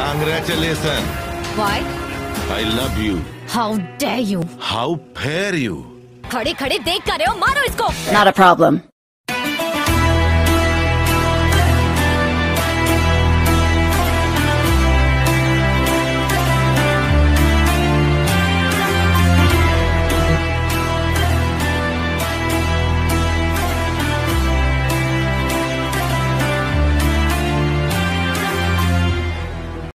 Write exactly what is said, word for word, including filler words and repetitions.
Congratulations. Why? I love you. How dare you? How fair you. खड़े खड़े देख कर रहे हो, मारो इसको. Not a problem.